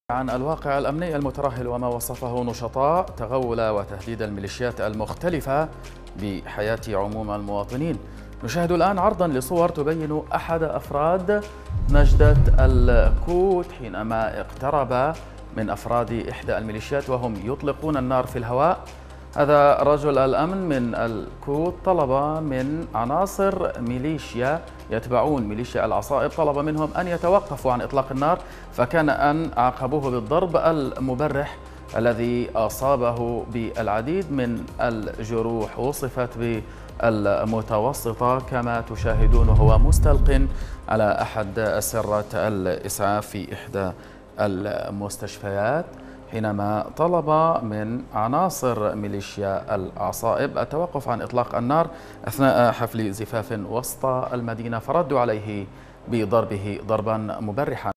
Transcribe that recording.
عن الواقع الأمني المترهل وما وصفه نشطاء تغول وتهديد الميليشيات المختلفة بحياة عموم المواطنين. نشاهد الآن عرضا لصور تبين أحد أفراد نجدة الكوت حينما اقترب من أفراد إحدى الميليشيات وهم يطلقون النار في الهواء. هذا رجل الأمن من الكوت طلب من عناصر ميليشيا يتبعون ميليشيا العصائب، طلب منهم أن يتوقفوا عن إطلاق النار، فكان أن عاقبوه بالضرب المبرح الذي أصابه بالعديد من الجروح وصفت بالمتوسطة كما تشاهدون، وهو مستلق على أحد أسرة الإسعاف في إحدى المستشفيات حينما طلب من عناصر ميليشيا العصائب التوقف عن إطلاق النار أثناء حفل زفاف وسط المدينة، فردوا عليه بضربه ضربا مبرحا.